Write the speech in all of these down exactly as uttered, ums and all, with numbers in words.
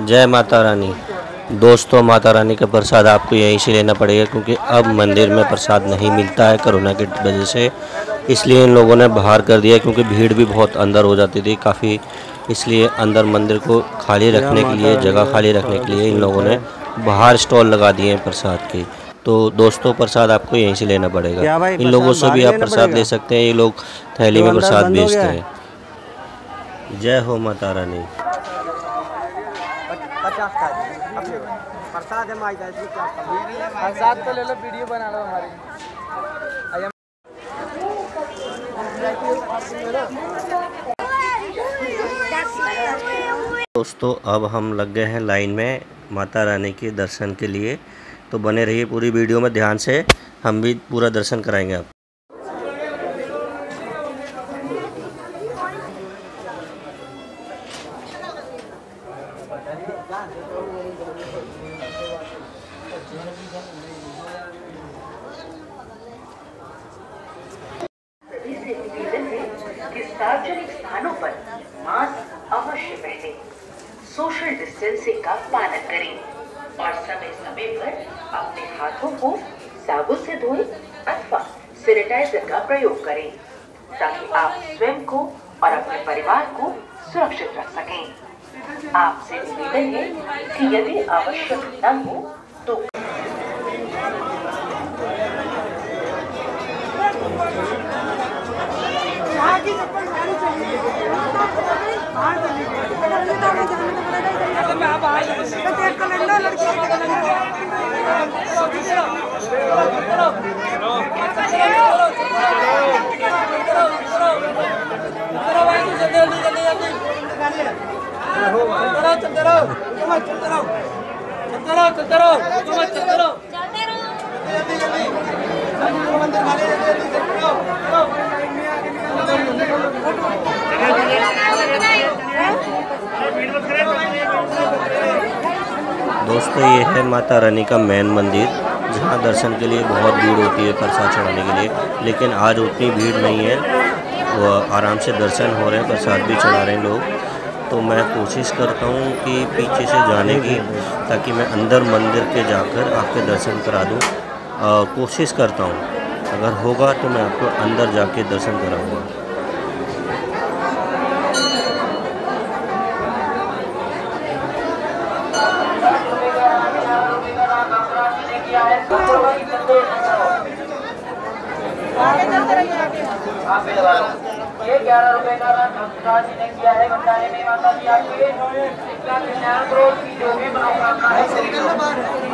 जय माता रानी। दोस्तों, माता रानी का प्रसाद आपको यहीं से लेना पड़ेगा क्योंकि अब मंदिर में प्रसाद नहीं मिलता है कोरोना की वजह से, इसलिए इन लोगों ने बाहर कर दिया क्योंकि भीड़ भी बहुत अंदर हो जाती थी काफ़ी, इसलिए अंदर मंदिर को खाली रखने के लिए, जगह खाली रखने के लिए इन लोगों ने बाहर स्टॉल लगा दिए हैं प्रसाद के। तो दोस्तों, प्रसाद आपको यहीं से लेना पड़ेगा। इन लोगों से भी आप प्रसाद ले सकते हैं, ये लोग थैली में प्रसाद बेचते हैं। जय हो माता रानी। प्रसाद है माई प्रसाद तो ले लो, वीडियो बना लो हमारी। दोस्तों, अब हम लग गए हैं लाइन में माता रानी के दर्शन के लिए, तो बने रहिए पूरी वीडियो में ध्यान से, हम भी पूरा दर्शन कराएंगे आप। सार्वजनिक स्थानों पर मास्क अवश्य पहने, सोशल डिस्टेंसिंग का पालन करें और समय समय पर अपने हाथों को साबुन से धोएं अथवा सैनिटाइजर का प्रयोग करें ताकि आप स्वयं को और अपने परिवार को सुरक्षित रख सकें। आपसे निवेदन है कि यदि आवश्यक न हो तो दोस्तों, ये है माता रानी का मेन मंदिर जहाँ दर्शन के लिए बहुत भीड़ होती है प्रसाद चढ़ाने के लिए, लेकिन आज उतनी भीड़ नहीं है, वो आराम से दर्शन हो रहे हैं, प्रसाद भी चढ़ा रहे हैं लोग। तो मैं कोशिश करता हूँ कि पीछे से जाने की, ताकि मैं अंदर मंदिर के जाकर आपके दर्शन करा दूँ। कोशिश करता हूँ, अगर होगा तो मैं आपको अंदर जाके दर्शन कराऊँगा। ये ग्यारह रुपए का जी ने किया है बताने में माता जी आपके की जो भी मनोकामना है।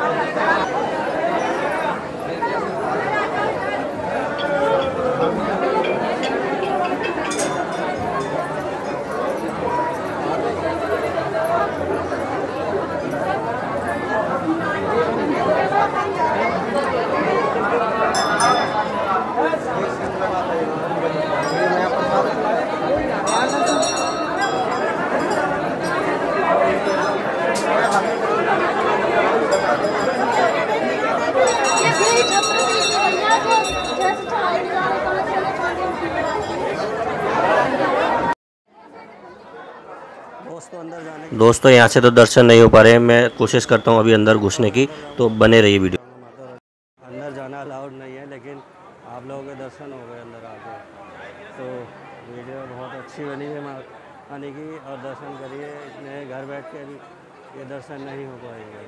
दोस्तों, यहाँ से तो दर्शन नहीं हो पा रहे हैं, मैं कोशिश करता हूँ अभी अंदर घुसने की, तो बने रहिए वीडियो। अंदर जाना अलाउड नहीं है, लेकिन आप लोगों के दर्शन हो गए अंदर आके, तो वीडियो बहुत अच्छी बनी है आने की, और दर्शन करिए। नहीं घर बैठ के ये दर्शन नहीं हो पाएगा।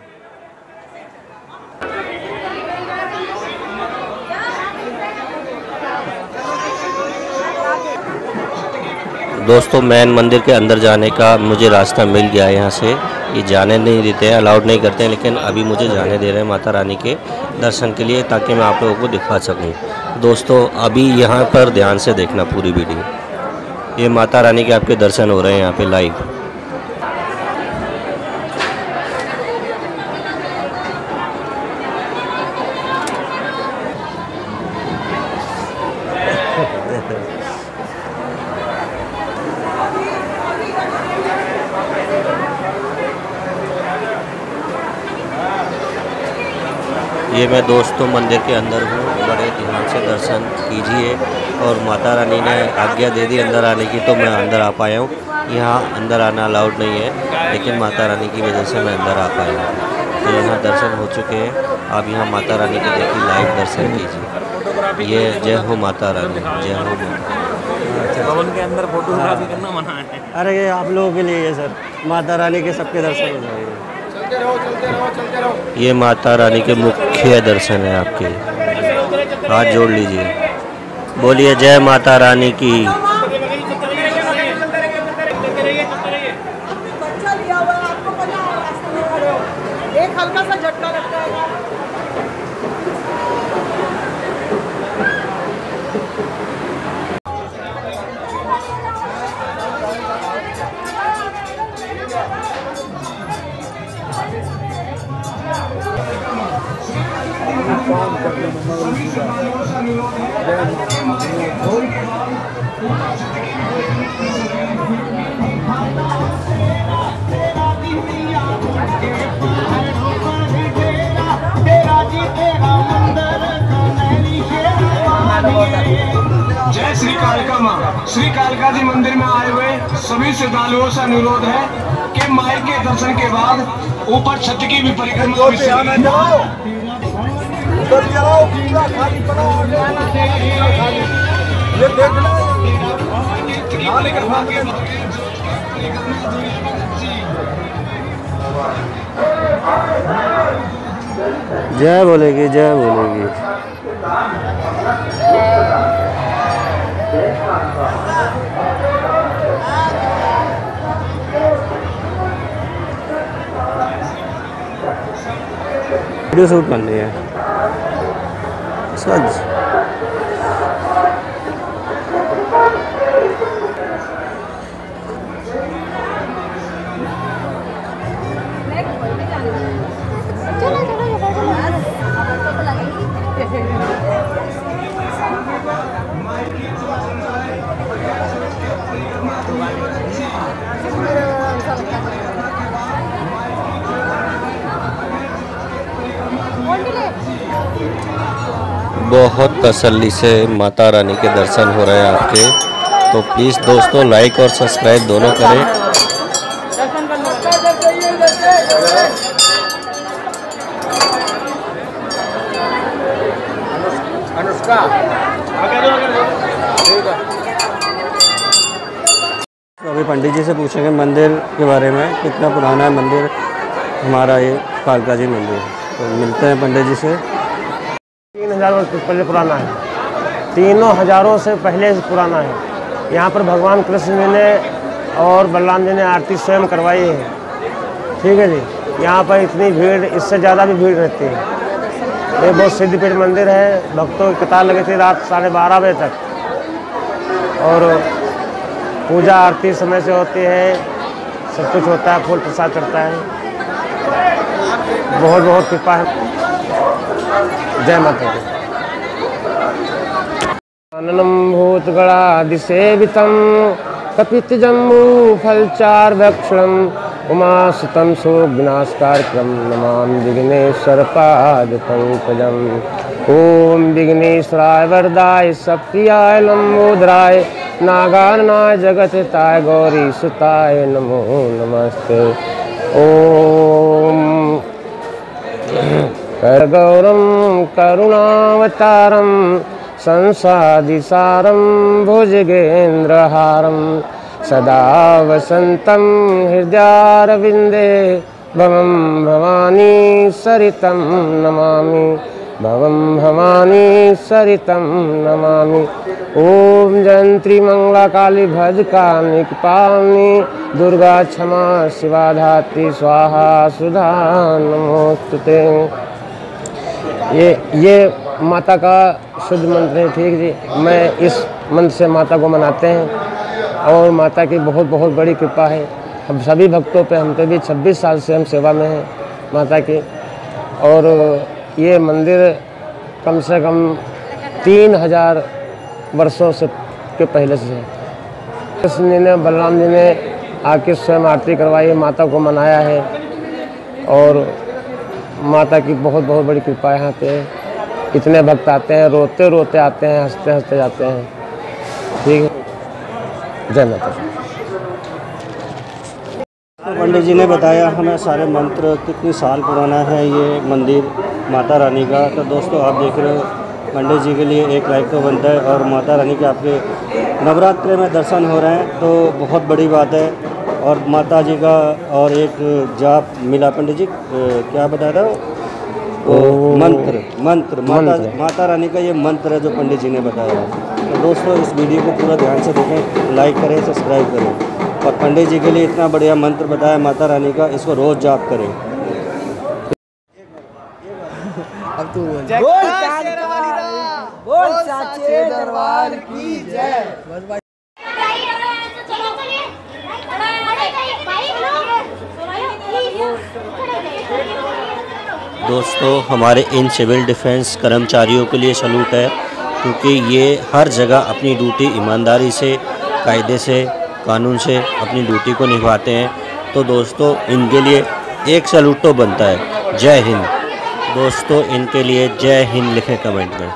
दोस्तों, मेन मंदिर के अंदर जाने का मुझे रास्ता मिल गया है। यहाँ से ये जाने नहीं देते हैं, अलाउड नहीं करते हैं, लेकिन अभी मुझे जाने दे रहे हैं माता रानी के दर्शन के लिए, ताकि मैं आप लोगों को दिखा सकूं। दोस्तों, अभी यहाँ पर ध्यान से देखना पूरी वीडियो, ये माता रानी के आपके दर्शन हो रहे हैं यहाँ पे लाइव। ये मैं दोस्तों मंदिर के अंदर हूँ, बड़े ध्यान से दर्शन कीजिए। और माता रानी ने आज्ञा दे दी अंदर आने की, तो मैं अंदर आ पाया हूँ। यहाँ अंदर आना अलाउड नहीं है, लेकिन माता रानी की वजह से मैं अंदर आ पाया हूँ। तो यहाँ दर्शन हो चुके हैं। आप यहाँ माता रानी के देखिए लाइव दर्शन कीजिए। ये जय हो माता रानी, जय हो माता। भवन के अंदर फोटोग्राफी करना मना है। अरे ये आप लोगों के लिए है सर, माता रानी के सबके दर्शन हो जाएंगे। चलते रहो चलते रहो चलते रहो। ये माता रानी के मुख्य दर्शन है आपके। हाथ जोड़ लीजिए, बोलिए जय माता रानी की। एक हल्का सा झटका लगता है। जय श्री कालिका माँ। श्री कालिका जी मंदिर में आए हुए सभी श्रद्धालुओं से अनुरोध है कि माई के दर्शन के बाद ऊपर छत की भी परिक्रमा जय बोलेगी, जय बोलेगी। वीडियो शूट करनी है सच। बहुत तसल्ली से माता रानी के दर्शन हो रहे हैं आपके। तो प्लीज़ दोस्तों लाइक और सब्सक्राइब दोनों करें। अनुष्का तो अभी पंडित जी से पूछेंगे मंदिर के बारे में, कितना पुराना है मंदिर हमारा ये कालका जी मंदिर। तो मिलते हैं पंडित जी से। तीन हजार वर्ष पहले पुराना है, तीनों हजारों से पहले से पुराना है। यहाँ पर भगवान कृष्ण जी ने और बलराम जी ने आरती स्वयं करवाई है। ठीक है जी। यहाँ पर इतनी भीड़, इससे ज़्यादा भी भीड़ रहती है। ये बहुत सिद्धपीठ मंदिर है। भक्तों की कतार लगी थी रात साढ़े बारह बजे तक। और पूजा आरती समय से होती है, सब कुछ होता है, फूल प्रसाद चढ़ता है। बहुत बहुत कृपा है। जय माता दी। आननम भूतगणादिसेवितं कपितजम्बू फलचार भक्षणम उमासुतं सुविनाशकारक्रम नमामि विघ्नेश्वर पाद पंकजम। ओम विघ्नेश्वराय वरदाय सप्रियाय लंबोदराय नागार्णाय जगतहिताय गौरी सुताय नमो नमस्ते। ओम करगौरम करुणावतारम संसादिसारं भुजगेन्द्रहारं सदा वसन्तं हृदयारविन्दे भवं भवानी सरितं नमामि। भवं भवानी सरितं नमामि। ओम जयंती मंगला काली भद्रकाली कृपालिनी दुर्गा क्षमा शिवा धात्री स्वाहा सुधा नमोस्तुते। ये ये माता का शुद्ध मंत्र है। ठीक जी। मैं इस मंत्र से माता को मनाते हैं और माता की बहुत बहुत बड़ी कृपा है हम सभी भक्तों पे। हम तो भी छब्बीस साल से हम सेवा में हैं माता की। और ये मंदिर कम से कम तीन हजार वर्षों से के पहले से है। कृष्ण जी ने बलराम जी ने आके स्वयं आरती करवाई, माता को मनाया है। और माता की बहुत बहुत बड़ी कृपा है यहाँ पे। इतने भक्त आते हैं, रोते रोते आते हैं, हंसते हंसते जाते हैं। ठीक है। जय माता। पंडित जी ने बताया हमें सारे मंत्र, कितनी साल पुराना है ये मंदिर माता रानी का। तो दोस्तों आप देख रहे हो पंडित जी के लिए एक लाइक तो बनता है, और माता रानी के आपके नवरात्रि में दर्शन हो रहे हैं तो बहुत बड़ी बात है। और माता जी का और एक जाप मिला, पंडित जी क्या बताया था वो मंत्र मंत्र माता माता रानी का ये मंत्र है जो पंडित जी ने बताया। तो दोस्तों इस वीडियो को पूरा ध्यान से देखें, लाइक करें, सब्सक्राइब करें। और पंडित जी के लिए इतना बढ़िया मंत्र बताया माता रानी का, इसको रोज़ जाप करें। अब तू बोल बोल बोल साचे दरबार की जय। बस भाई दोस्तों हमारे इन सिविल डिफेंस कर्मचारियों के लिए सलूट है, क्योंकि ये हर जगह अपनी ड्यूटी ईमानदारी से, कायदे से, कानून से अपनी ड्यूटी को निभाते हैं। तो दोस्तों इनके लिए एक सलूट तो बनता है। जय हिंद। दोस्तों इनके लिए जय हिंद लिखें कमेंट में।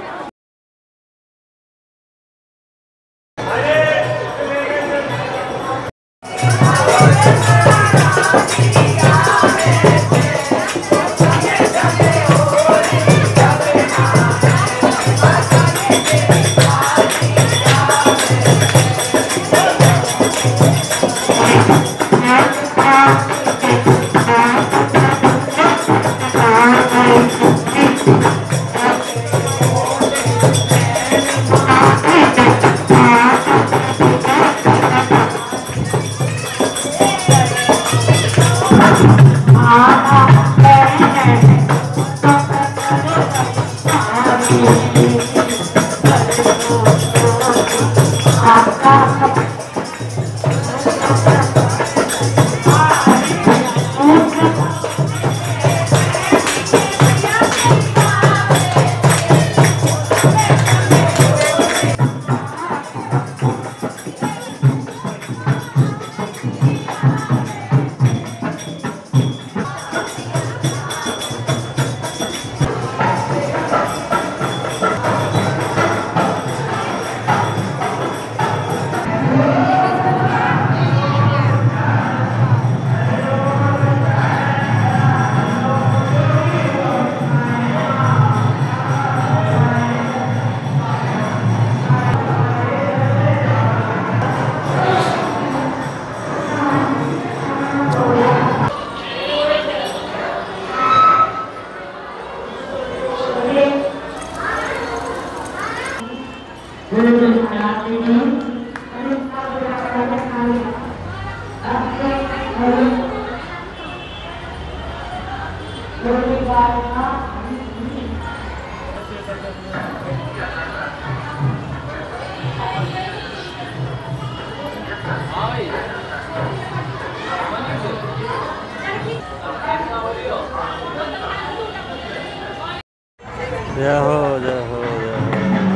जय हो जय हो जय हो।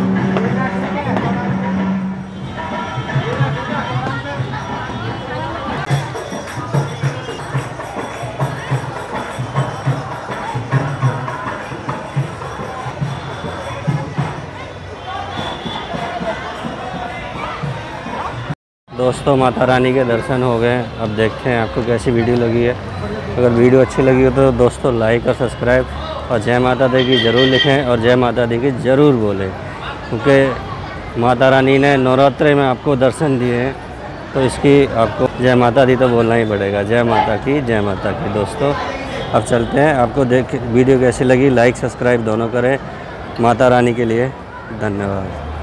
दोस्तों माता रानी के दर्शन हो गए। अब देखते हैं आपको कैसी वीडियो लगी है। अगर वीडियो अच्छी लगी हो तो दोस्तों लाइक और सब्सक्राइब और जय माता दी की ज़रूर लिखें और जय माता दी की ज़रूर बोलें, क्योंकि माता रानी ने नवरात्रि में आपको दर्शन दिए हैं तो इसकी आपको जय माता दी तो बोलना ही पड़ेगा। जय माता की, जय माता की। दोस्तों अब चलते हैं। आपको देख वीडियो कैसी लगी लाइक सब्सक्राइब दोनों करें। माता रानी के लिए धन्यवाद।